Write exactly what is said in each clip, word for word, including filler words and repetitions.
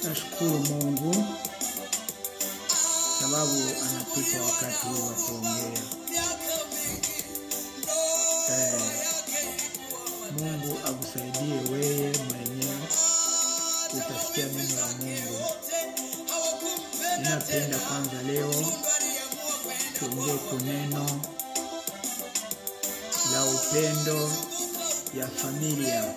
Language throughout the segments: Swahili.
Nashukuru Mungu sababu anatupa wakati wa kuongea. Eh, Mungu akusaidie wewe mwenyewe utasikia neno la Mungu. Ninapenda kwanza leo tuongee kuneno la upendo ya familia.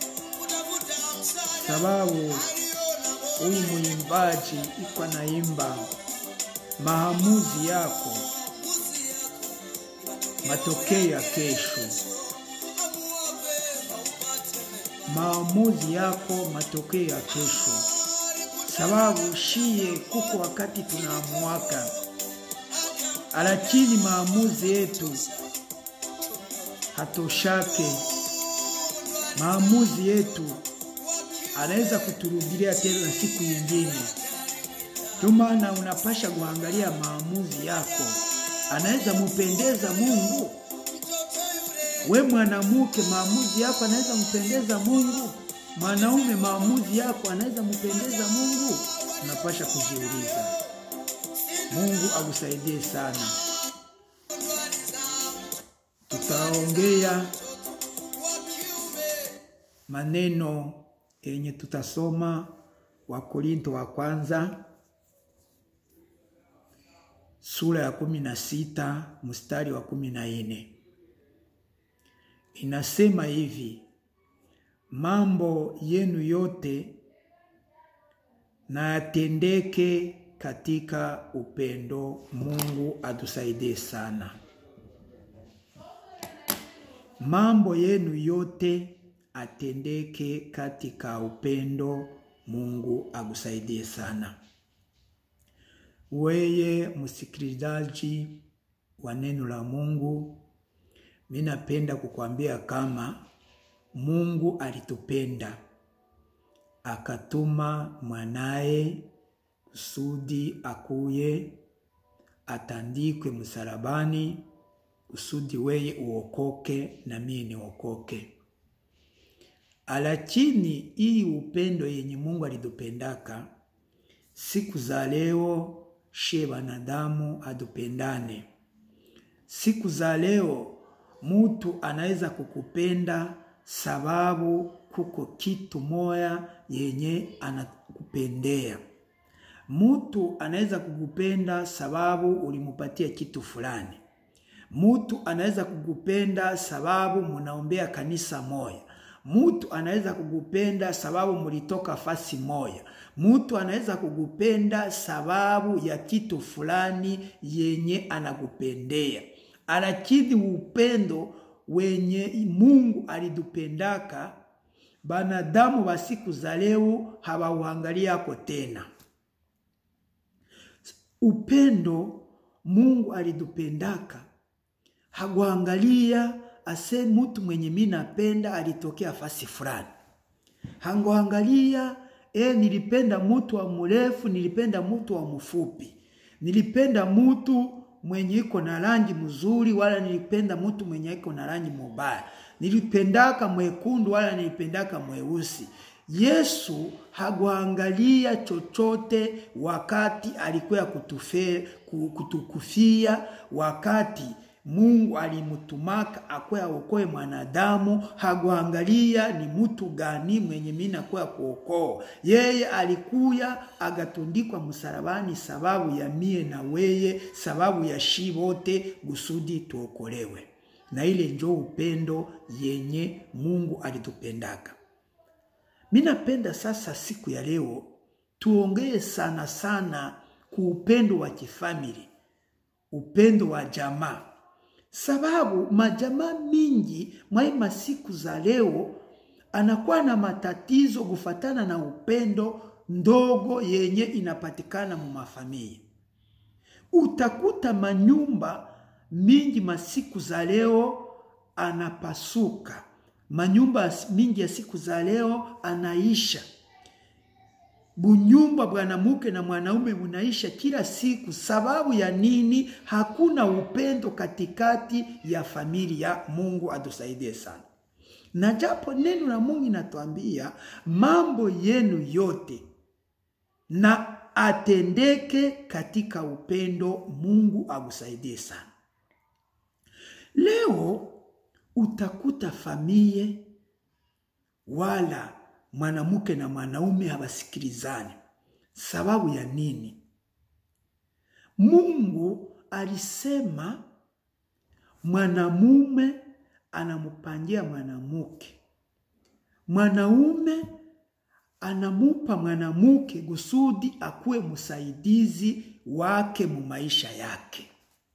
Sababu huyu mwimbaji iko naimba maamuzi yako matokeo ya kesho. Maamuzi yako matokeo ya kesho. Sababu shie kuko wakati tunaamuaka, alakini maamuzi yetu hatoshake. Maamuzi yetu anaweza kuturudilia tena siku nyingine. Tumana unapasha kuangalia maamuzi yako anaweza mpendeza Mungu. We mwanamuke, maamuzi yako anaweza mpendeza Mungu. Mwanaume, maamuzi yako anaweza mpendeza Mungu. Unapasha kujiuliza. Mungu akusaidie sana. Tutaongea maneno yenye tutasoma Wakorinto wa kwanza sura ya kumi na sita mstari wa kumi na nne. Inasema hivi: mambo yenu yote na yatendeke katika upendo. Mungu atusaidie sana. Mambo yenu yote atendeke katika upendo. Mungu akusaidie sana. Weye msikilizaji wa neno la Mungu, mimi napenda kukwambia kama Mungu alitupenda akatuma mwanae kusudi akuye atandikwe msalabani kusudi weye uokoke na mimi niokoke. Alakini hii upendo yenye Mungu alitupendaka, siku za leo she wanadamu adupendane. Siku za leo mutu anaweza kukupenda sababu kuko kitu moya yenye anakupendea. Mutu anaweza kukupenda sababu ulimupatia kitu fulani. Mutu anaweza kukupenda sababu munaombea kanisa moya. Mutu anaweza kukupenda sababu mulitoka fasi moya. Mutu anaweza kukupenda sababu ya kitu fulani yenye anakupendea. Alakini upendo wenye Mungu alidupendaka, banadamu wa siku za leo hawauangalia ako tena. Upendo Mungu alidupendaka, hakuangalia ase mutu mwenye mimi napenda alitokea fasi fulani. Hangoangalia eh nilipenda mutu wa mrefu, nilipenda mutu wa mfupi. Nilipenda mutu mwenye iko na rangi mzuri wala nilipenda mutu mwenye iko na rangi mbaya. Nilipendaka mwekundu wala nilipendaka mweusi. Yesu hakuangalia chochote wakati alikuwa kutufe kutukufia, wakati Mungu alimutumaka akwe aokoe mwanadamu. Hakuangalia ni mutu gani mwenye mimi nakuwa kuokoa. Yeye alikuya agatundikwa msalabani sababu ya mie na weye, sababu ya shi wote gusudi tuokolewe. Na ile njo upendo yenye Mungu alitupendaka. Mimi napenda sasa siku ya leo tuongee sana sana ku upendo wa kifamili, upendo wa jamaa. Sababu majamaa mingi mwa siku za leo anakuwa na matatizo kufatana na upendo ndogo yenye inapatikana mu mafamilia. Utakuta manyumba mingi masiku za leo anapasuka. Manyumba mingi ya siku za leo anaisha. Bunyumba bwanamuke na mwanaume munaisha kila siku. Sababu ya nini? Hakuna upendo katikati ya familia. Mungu atusaidie sana. Na japo neno la Mungu inatuambia mambo yenu yote na atendeke katika upendo. Mungu akusaidie sana. Leo utakuta familia wala mwanamke na mwanaume hawasikilizani. Sababu ya nini? Mungu alisema mwanamume anamupangia mwanamke, mwanaume anamupa mwanamke kusudi akuwe msaidizi wake mu maisha yake.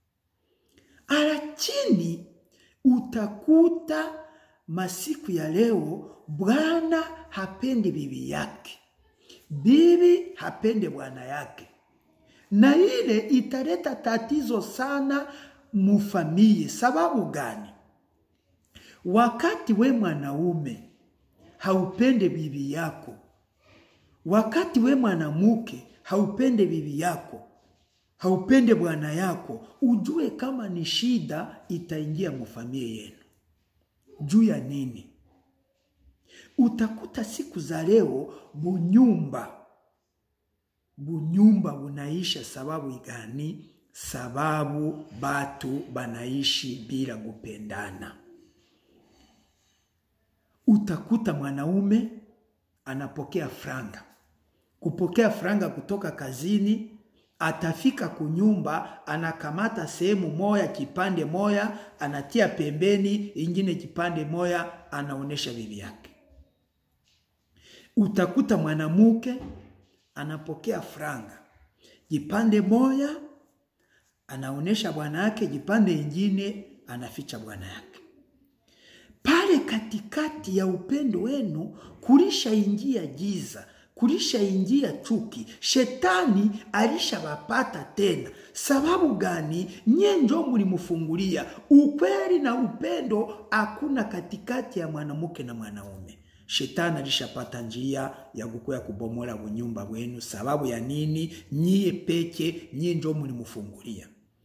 Lakini utakuta masiku ya leo bwana hapendi bibi yake, bibi hapendi bwana yake, na ile italeta tatizo sana mufamilie. Sababu gani? Wakati we mwanaume haupende bibi yako, wakati we mwanamke haupende bibi yako, haupende bwana yako, ujue kama ni shida itaingia mufamilie yenu. Juu ya nini? Utakuta siku za leo bunyumba bunyumba bunaisha. Sababu gani? Sababu batu banaishi bila kupendana. Utakuta mwanaume anapokea franga, kupokea franga kutoka kazini, atafika kunyumba, anakamata sehemu moya, kipande moya, anatia pembeni, ingine kipande moya, anaonesha bibi yake. Utakuta mwanamke anapokea franga, kipande moya anaonesha bwana yake, kipande ingine anaficha bwana yake. Pale katikati ya upendo wenu kulisha ingia giza, kulisha ingia chuki. Shetani alishabapata tena. Sababu gani? Nye njo mulimufungulia. Ukweli na upendo hakuna katikati ya mwanamke na mwanaume. Shetani alishapata njia ya kukuya kubomola bunyumba wenu. Sababu ya nini? Nyie peke, nye njo mulimufungulia.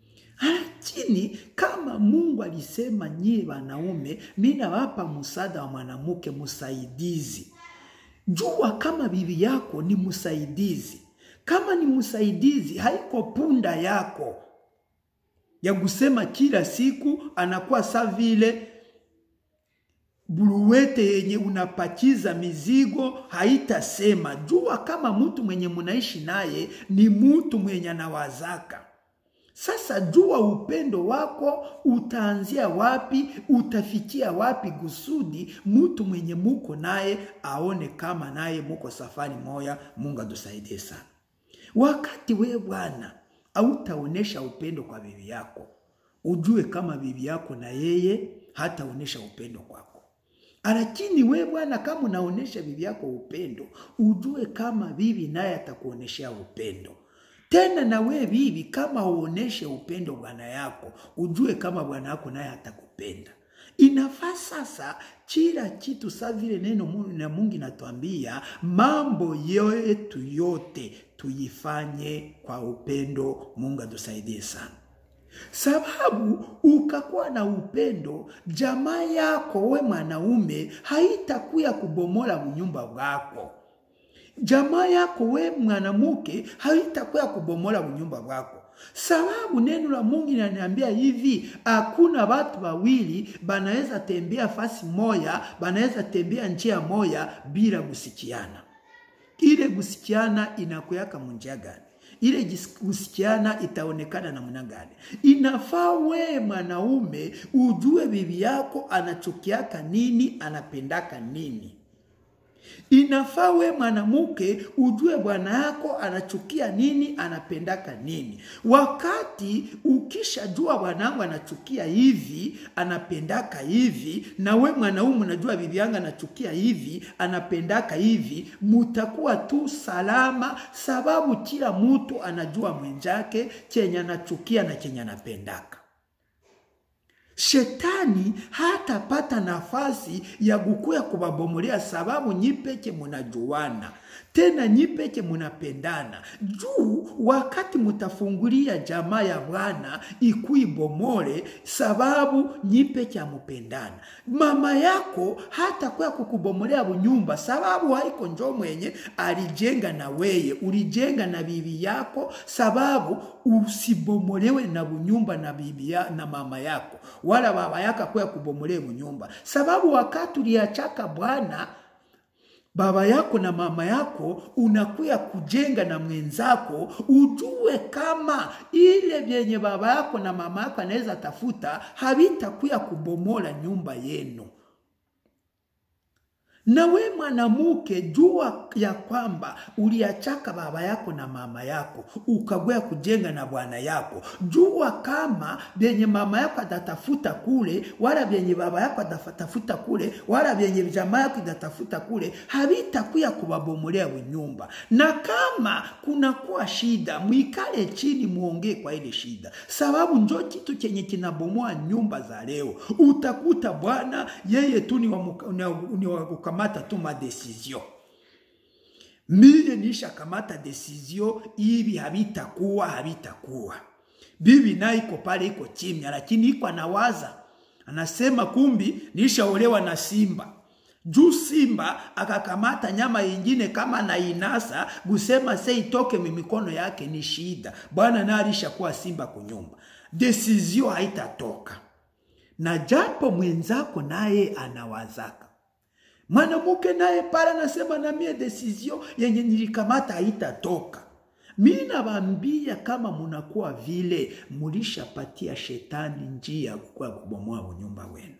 Lakini kama Mungu alisema nyie wanaume, mina wapa msaada wa mwanamke, msaidizi. Jua kama bibi yako ni msaidizi. Kama ni msaidizi, haiko punda yako ya kusema kila siku anakuwa sa vile buluwete yenye unapakiza mizigo, haitasema. Jua kama mtu mwenye munaishi naye ni mtu mwenye anawazaka. Sasa jua upendo wako utaanzia wapi, utafikia wapi, kusudi mtu mwenye muko naye aone kama naye muko safari moya. Mungu atusaidie sana. Wakati we bwana hautaonesha upendo kwa bibi yako, ujue kama bibi yako na yeye hataonesha upendo kwako. Lakini we bwana kama unaonesha bibi yako upendo, ujue kama bibi naye atakuoneshea upendo. Tena na we bibi kama uoneshe upendo bwana yako, ujue kama bwana yako naye atakupenda. Inafaa sasa kila kitu sa vile neno na Mungu inatuambia, mambo yetu yote tuyifanye kwa upendo. Mungu atusaidie sana. Sababu ukakuwa na upendo, jamaa yako we mwanaume haitakuya kubomola nyumba wako. Jamaa yako we mwanamke haitakuya kubomola nyumba wako. Sababu neno la Mungu linaniambia hivi, hakuna watu wawili banaweza tembea fasi moya, banaweza tembea njia moya bila kusikiana. Ile kusikiana inakuyaka munjia gani? Ile kusikiana itaonekana namna gani? Inafaa we mwanaume ujue bibi yako anachukiaka nini, anapendaka nini. Inafaa we mwanamke ujue bwana yako anachukia nini, anapendaka nini. Wakati ukisha jua bwanangu anachukia hivi, anapendaka hivi, na we mwanaume unajua bibi yangu anachukia hivi, anapendaka hivi, mutakuwa tu salama. Sababu kila mtu anajua mwenjake chenye anachukia na chenye anapendaka. Shetani hatapata nafasi ya kukuya kubabomolea, sababu nyipeke munajuana, tena nyipeke munapendana. Juu wakati mutafungulia jamaa ya Bwana ikuibomole, sababu nyipeke amupendana. Mama yako hata kwa kukubomolea bunyumba, sababu haiko njo mwenye alijenga na weye, ulijenga na bibi yako, sababu usibomolewe na bunyumba na bibi ya, na mama yako wala baba yako kwa kubomolea bunyumba, sababu wakati uliachaka Bwana baba yako na mama yako, unakuya kujenga na mwenzako. Ujue kama ile vyenye baba yako na mama yako anaweza tafuta havitakuya kubomola nyumba yenu. Na we mwanamuke, jua ya kwamba uliachaka baba yako na mama yako ukagwea kujenga na bwana yako. Jua kama vyenye mama yako atatafuta kule, wala vyenye baba yako atatafuta kule, wala vyenye jamaa yako atatafuta kule, havitakuya kubabomolea nyumba. Na kama kuna kuwa shida, mwikale chini muongee kwa ile shida, sababu njo kitu chenye kinabomoa nyumba za leo. Utakuta bwana yeye tu ni wa kamata tu ma decision. Mie nisha kamata decision, hivi habitakuwa habitakuwa. Bibi na iko pale iko chimya, lakini iko anawaza. Anasema kumbi nisha olewa na simba. Juu simba akakamata nyama ingine kama na inasa, gusema se itoke mimikono yake ni shida. Bwana na alisha kuwa simba kunyumba. Decision haitatoka. Na japo mwenzako naye anawazaka. Mwanamuke naye pala nasema na mie decision yenye nilikamata haitatoka. Mina bambia kama munakuwa vile, mulisha patia shetani njia kwa kubomoa nyumba wenu.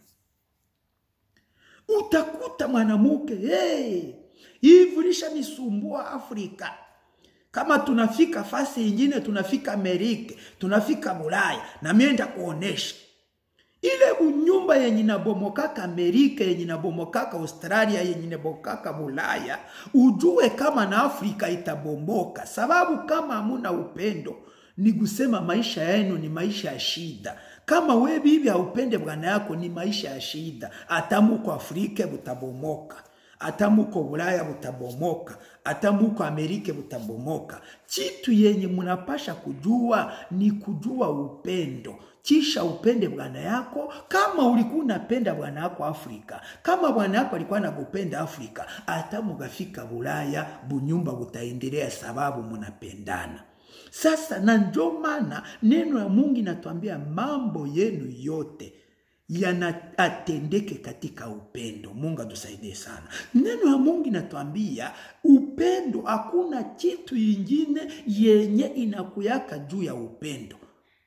Utakuta mwanamuke, hey, hivi lisha nisumbua Afrika. Kama tunafika fasi ingine, tunafika Amerika, tunafika Bulaya, na mienda kuonesha. Ile unyumba yenye nabomokaka Amerika, yenye nabomokaka Australia, yenye nabomokaka Bulaya, ujue kama na Afrika itabomoka. Sababu kama hamuna upendo, ni kusema maisha yenu ni maisha ya shida. Kama we bibi haupende bwana yako, ni maisha ya shida. Atamuko Afrika butabomoka, atamuko Bulaya butabomoka, atamuko Amerika butabomoka. Chitu yenye munapasha kujua ni kujua upendo. Kisha upende bwana yako. Kama ulikuwa unapenda bwana yako Afrika, kama bwana yako alikuwa anakupenda Afrika, hata mugafika Bulaya bunyumba butaendelea, sababu munapendana. Sasa na ndio maana neno la Mungu linatuambia mambo yenu yote yanatendeke katika upendo. Mungu atusaidie sana. Neno la Mungu linatuambia upendo, hakuna kitu kingine yenye inakuyaka juu ya upendo.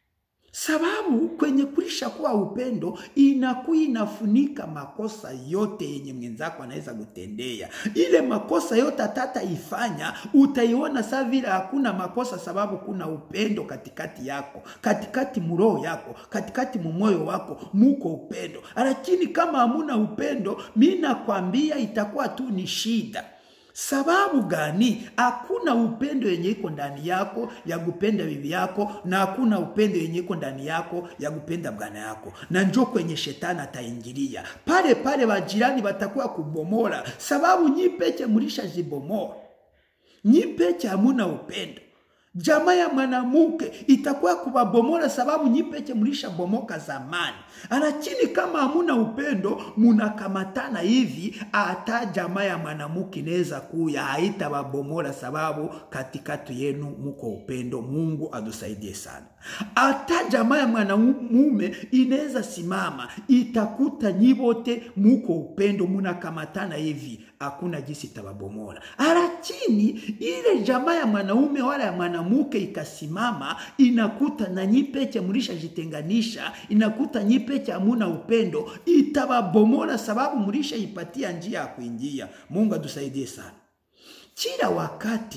Sababu kwenye kulisha kuwa upendo, inakuwa inafunika makosa yote yenye mwenzako anaweza kutendea. Ile makosa yote atata ifanya, utaiona saa vile hakuna makosa, sababu kuna upendo katikati yako, katikati muroho yako, katikati mumoyo wako, muko upendo. Lakini kama hamuna upendo, mimi nakwambia itakuwa tu ni shida. Sababu gani? Hakuna upendo yenye iko ndani yako ya kupenda bibi yako, na hakuna upendo yenye iko ndani yako ya kupenda bwana yako. Na njoo kwenye shetani ataingilia. Pale pale wajirani watakuwa kubomola, sababu nyipeche mulisha zibomoa. Nyipeche hamuna upendo. Jamaa ya mwanamuke itakuwa kubabomola, sababu nyipeche mulisha bomoka zamani. Lakini kama hamuna upendo, munakamatana hivi, hata jamaa ya mwanamuke inaweza kuya haitababomola, sababu katikati yenu muko upendo. Mungu atusaidie sana. Hata jamaa ya mwanamume inaweza simama, itakuta nyibote muko upendo, munakamatana hivi, hakuna jinsi itababomola. Lakini ile jamaa ya mwanaume wala ya mwanamuke ikasimama, inakuta na nyipeche mulisha jitenganisha, inakuta nyipeche hamuna upendo, itababomola, sababu mulisha ipatia njia ya kuingia. Mungu atusaidie sana. Kila wakati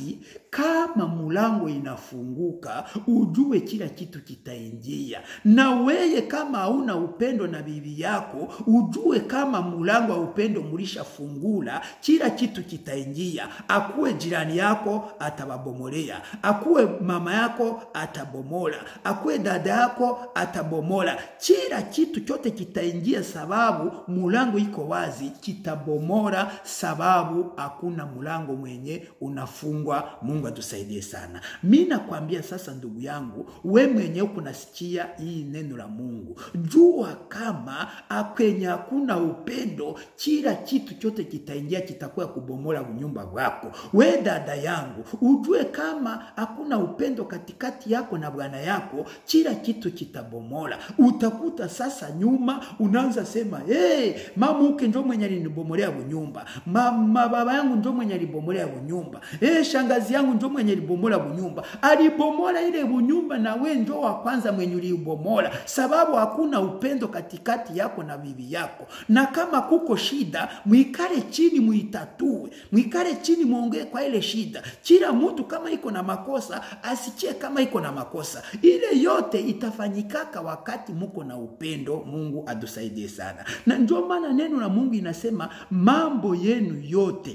kama mulango inafunguka, ujue kila kitu kitaingia. Na weye kama hauna upendo na bibi yako, ujue kama mulango wa upendo mulisha fungula, kila kitu kitaingia. Akuwe jirani yako atababomolea, akuwe mama yako atabomola, akuwe dada yako atabomola. Kila kitu chote kitaingia sababu mulango iko wazi, kitabomola sababu hakuna mulango mwenye unafungwa. Mungu atusaidie sana. Mimi nakwambia sasa ndugu yangu, we mwenye kunasikia hii neno la Mungu, jua kama akwenye hakuna upendo, kila kitu chote kitaingia, kitakuwa kubomola nyumba yako. We dada yangu, ujue kama hakuna upendo katikati yako na bwana yako, kila kitu kitabomola. Utakuta sasa nyuma unaanza sema, hey, mama uke ndio mwenye alinibomolea nyumba, mama baba yangu ndio mwenye alibomolea nyumba, hey, shangazi yangu ndio mwenye alibomola nyumba. Alibomola ile nyumba na we ndio wa kwanza mwenye ulibomola, sababu hakuna upendo katikati yako na bibi yako. Na kama kuko shida, muikale chini muitatue, muikale chini muongee kwa ile shida. Kila mtu kama iko na makosa asikie kama iko na makosa. Ile yote itafanyikaka wakati muko na upendo. Mungu atusaidie sana. Na ndio maana neno la Mungu inasema mambo yenu yote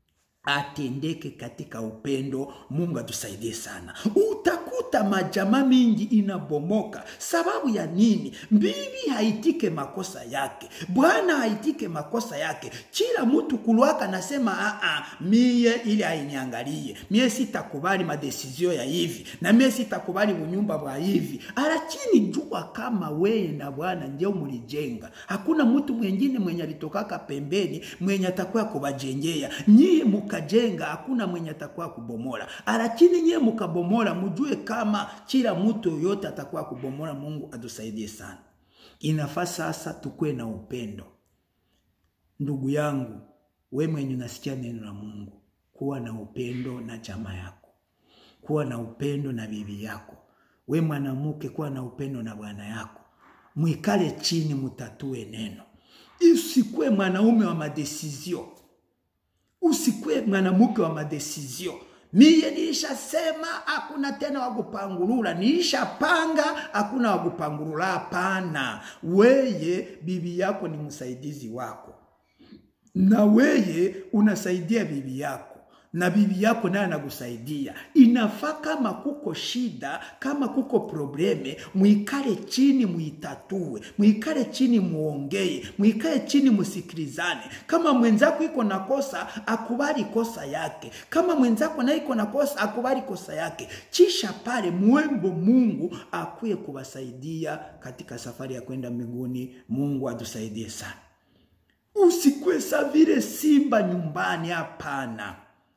atendeke katika upendo. Mungu atusaidie sana. Utakuta majamaa mingi inabomoka. Sababu ya nini? Bibi haitike makosa yake, bwana haitike makosa yake. Kila mtu kuluaka nasema a a mie ile hainiangalie, mie sitakubali madesizio ya hivi, na mie sitakubali unyumba wa hivi. Lakini jua kama wewe na bwana ndio mulijenga, hakuna mtu mwingine mwenye alitokaka pembeni mwenye atakuwa kubajengea. Nyie mukajenga, hakuna mwenye atakuwa kubomola. Lakini nyie mukabomola, mjue kama kila mtu yote atakuwa kubomola. Mungu atusaidie sana. Inafaa sasa tukue na upendo. Ndugu yangu, we mwenye unasikia neno la Mungu, kuwa na upendo na jamaa yako, kuwa na upendo na bibi yako. We mwanamke, kuwa na upendo na bwana yako. Muikale chini mutatue neno. Usikue mwanaume wa madesizio, usikue mwanamke wa madesizio. Mie nilisha sema hakuna tena wakupangurula, nilisha panga hakuna wakupangurula. Hapana, weye bibi yako ni msaidizi wako, na weye unasaidia bibi yako, na bibi yako naye anakusaidia. Inafaa kama kuko shida, kama kuko probleme, muikale chini muitatue, muikale chini muongee, muikale chini musikilizane. Kama mwenzako iko na kosa, akubali kosa yake. Kama mwenzako na iko na kosa, akubali kosa yake. Kisha pale muombe Mungu akuye kubasaidia katika safari ya kwenda mbinguni. Mungu atusaidie sana. Usikwe savile simba nyumbani, hapana.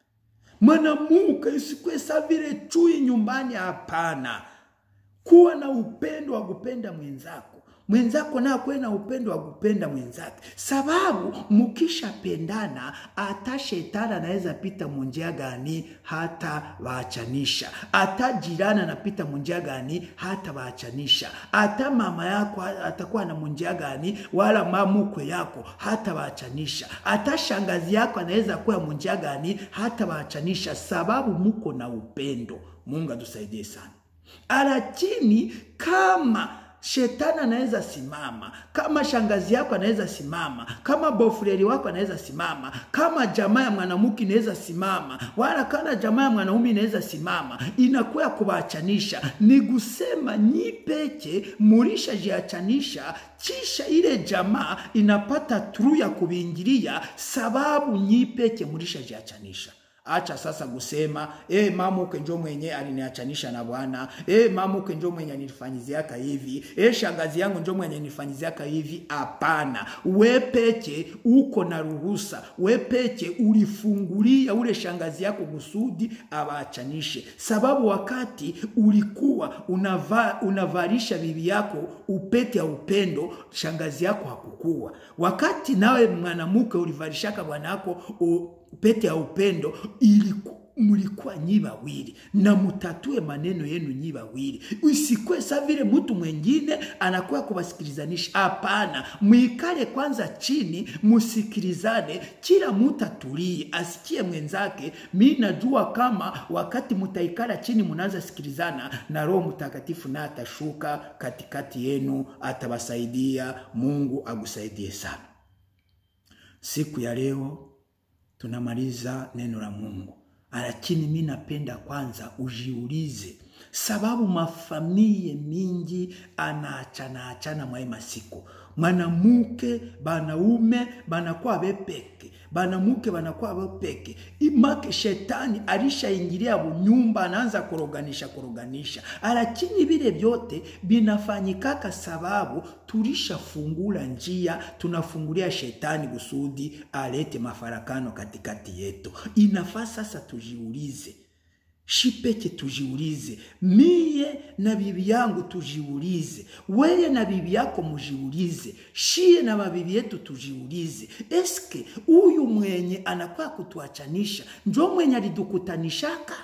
Mwanamuke usikwe savile chui nyumbani, hapana. Kuwa na upendo wa kupenda mwenzako. Mwenzako na kuwe na upendo wa kupenda mwenzake. Sababu mukisha pendana, hata shetani anaweza pita munjia gani hata waachanisha. Hata jirani anapita munjia gani hata waachanisha. Hata mama yako atakuwa na munjia gani wala mamukwe yako hata waachanisha. Hata shangazi yako anaweza kuwa munjia gani hata waachanisha, sababu muko na upendo. Mungu atusaidie sana. Lakini kama shetani anaweza simama, kama shangazi yako anaweza simama, kama bofreri wako anaweza simama, kama jamaa ya mwanamke inaweza simama, wala kana jamaa ya mwanaume inaweza simama, inakuwa kubaachanisha. Ni kusema nyi peke mulisha jiachanisha, kisha ile jamaa inapata tru ya kubingilia, sababu nyi peke mulisha jiachanisha. Acha sasa kusema eh mama uke njoo mwenye aliniachanisha na bwana, eh mama uke njoo mwenye alinifanyiziaka hivi, eh shangazi yangu njoo mwenye alinifanyiziaka hivi. Hapana, wewe peke uko na ruhusa, wewe peke ulifungulia ule shangazi yako kusudi abaachanishe. Sababu wakati ulikuwa unava, unavalisha bibi yako upete ya upendo, shangazi yako hakukua. Wakati nawe mwanamke ulivalishaka bwana yako pete ya upendo iliku mulikuwa nyi wawili na mutatue maneno yenu nyi wawili. Usikwe sa vile mtu mwingine anakuwa kuwasikilizanisha. Hapana, muikale kwanza chini musikilizane, kila mtu atulie asikie mwenzake. Mimi najua kama wakati mutaikala chini munaanza sikilizana, na Roho Mtakatifu na atashuka katikati yenu, atawasaidia. Mungu agusaidie sana. Siku ya leo tunamaliza neno la Mungu. Lakini mimi napenda kwanza ujiulize, sababu mafamilie mingi anaachana achana mwa masiku. Mwanamuke banaume banakuwa bepeke, banamuke banakuwa bepeke. Imake shetani alishaingilia bunyumba, anaanza kuroganisha kuroganisha. Lakini vile vyote binafanyikaka sababu tulishafungula njia, tunafungulia shetani kusudi alete mafarakano katikati yetu. Inafaa sasa tujiulize, shipeke tujiulize, mie na bibi yangu tujiulize, wewe na bibi yako mujiulize, shie na mabibi yetu tujiulize, eske huyu mwenye anakuwa kutuachanisha njo mwenye alidukutanishaka?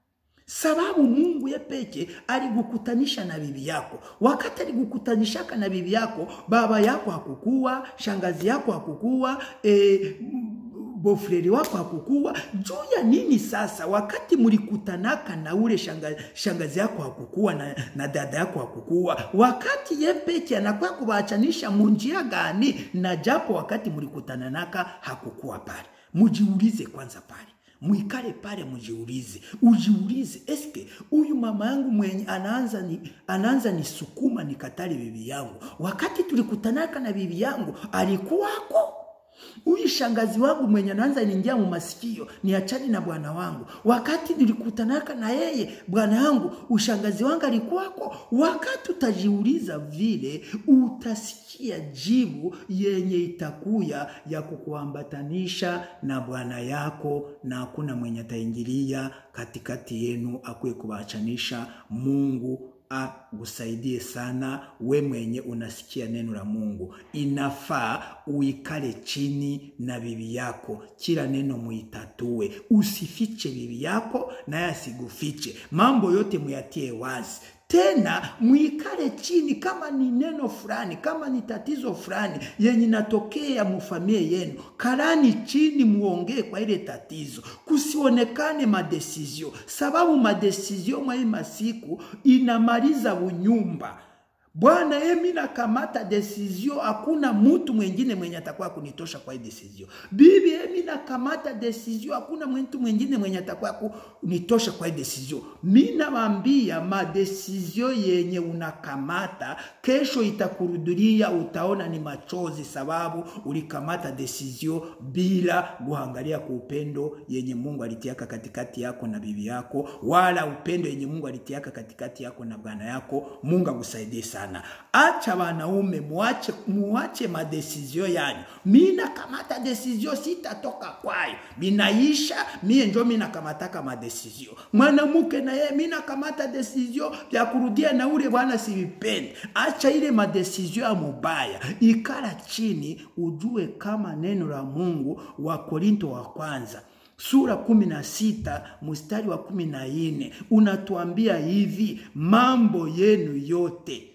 Sababu Mungu ye peke aligukutanisha na bibi yako. Wakati aligukutanisha na bibi yako, baba yako hakukua, shangazi yako hakukua, eh, bofreri wako hakukua. Juu ya nini sasa wakati mulikutanaka na ule shangazi, shangazi yako hakukua na, na dada yako hakukua? Wakati ye peke anakuwa kubaachanisha munjia gani? Na japo wakati mulikutananaka hakukua pale. Mujiulize kwanza pale. Muikale pale mujiulize. Ujiulize, eske huyu mama yangu mwenye anaanza ni anaanza ni sukuma nikatali bibi yangu, wakati tulikutanaka na bibi yangu alikuwako? Huyu shangazi wangu mwenye anaanza niingia mu masikio niachane na bwana wangu, wakati nilikutanaka na yeye bwana wangu ushangazi wangu alikuwako? Wakati utajiuliza vile, utasikia jibu yenye itakuya ya kukuambatanisha na bwana yako, na hakuna mwenye ataingilia katikati yenu akue kubachanisha. Mungu agusaidie sana. We mwenye unasikia neno la Mungu, inafaa uikale chini na bibi yako, kila neno muitatue. Usifiche bibi yako na asigufiche, mambo yote muyatie wazi. Tena muikale chini, kama ni neno fulani, kama ni tatizo fulani yenye natokea mufamilia yenu, kalani chini muongee kwa ile tatizo. Kusionekane madesizio, sababu madesizio mwa hii masiku inamaliza unyumba. Bwana emi na kamata desizio, hakuna mtu mwingine mwenye atakuwa kunitosha kwa hii desizio. Bibi emi na kamata desizio, hakuna mtu mwingine mwenye atakuwa kunitosha kwa hii desizio. Mina wambia madesizio yenye unakamata, kesho itakurudulia, utaona ni machozi, sababu ulikamata desizio bila kuangalia kwa upendo yenye Mungu alitiaka katikati yako na bibi yako, wala upendo yenye Mungu alitiaka katikati yako na bwana yako. Mungu akusaidie sana. Acha wanaume muache muache madesizio yanyu. Mina kamata desizio, sitatoka kwayo, binaisha mie njo mina kamataka madesizio. Mwanamuke na yeye mina kamata desizio ya kurudia na ule bwana sivipendi. Acha ile madesizio ya mubaya, ikala chini ujue kama neno la Mungu wa Korinto wa kwanza sura kumi na sita mstari wa kumi na nne unatuambia hivi: mambo yenu yote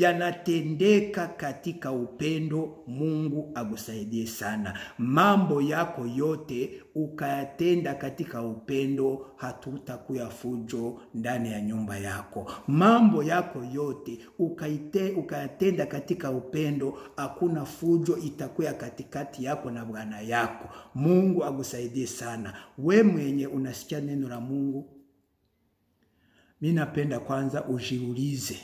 yanatendeka katika upendo. Mungu agusaidie sana. Mambo yako yote ukayatenda katika upendo, hatutakuya fujo ndani ya nyumba yako. Mambo yako yote ukaite ukayatenda katika upendo, hakuna fujo itakuya katikati yako na bwana yako. Mungu agusaidie sana. We mwenye unasikia neno la Mungu, mimi napenda kwanza ujiulize.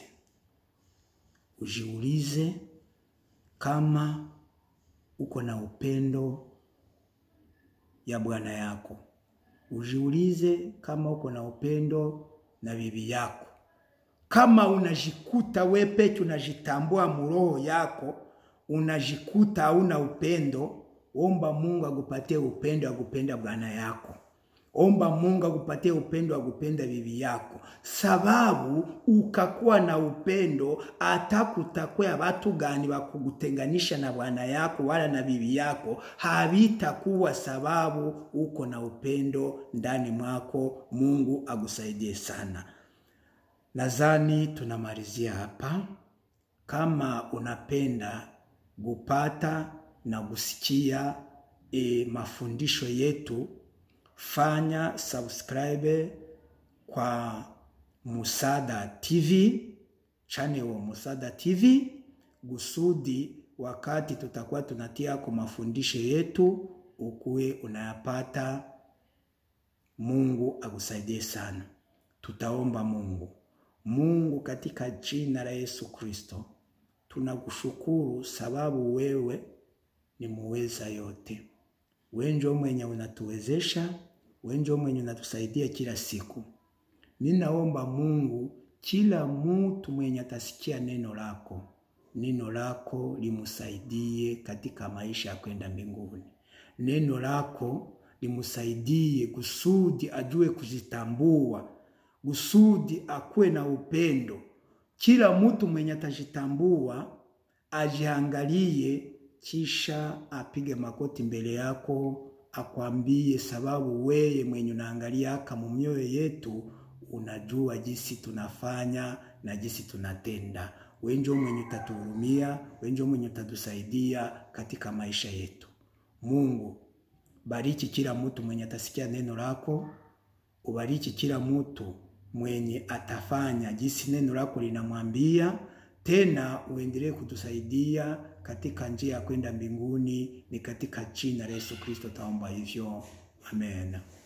Ujiulize kama uko na upendo ya bwana yako. Ujiulize kama uko na upendo na bibi yako. Kama unajikuta wewe peke unajitambua muroho yako, unajikuta hauna upendo, omba Mungu akupatie upendo, akupenda bwana yako. Omba Mungu akupatie upendo wa kupenda bibi yako, sababu ukakuwa na upendo atakutakwea watu gani wakugutenganisha na bwana yako wala na bibi yako, havitakuwa sababu uko na upendo ndani mwako. Mungu agusaidie sana. Nadhani tunamalizia hapa. Kama unapenda gupata na gusikia e, mafundisho yetu, fanya subscribe kwa Musada T V, channel wa Musada T V, gusudi wakati tutakuwa tunatia kwa mafundisho yetu ukuwe unayapata. Mungu agusaidie sana. Tutaomba Mungu. Mungu, katika jina la Yesu Kristo, tunakushukuru sababu wewe ni muweza yote. Wewe ndio mwenye unatuwezesha, wewe ndio mwenye unatusaidia kila siku. Ninaomba Mungu, kila mtu mwenye atasikia neno lako, neno lako limusaidie katika maisha ya kwenda mbinguni. Neno lako limusaidie kusudi ajue kujitambua, kusudi akuwe na upendo. Kila mtu mwenye atajitambua ajiangalie, kisha apige makoti mbele yako akwambie, sababu wewe mwenye unaangalia kama mioyo yetu unajua jinsi tunafanya na jinsi tunatenda. Wewe ndio mwenye utatuhurumia, wewe ndio mwenye utatusaidia katika maisha yetu. Mungu, bariki kila mtu mwenye atasikia neno lako, ubariki kila mtu mwenye atafanya jinsi neno lako linamwambia, tena uendelee kutusaidia katika njia ya kwenda mbinguni. Ni katika jina la Yesu Kristo taomba hivyo. Amen.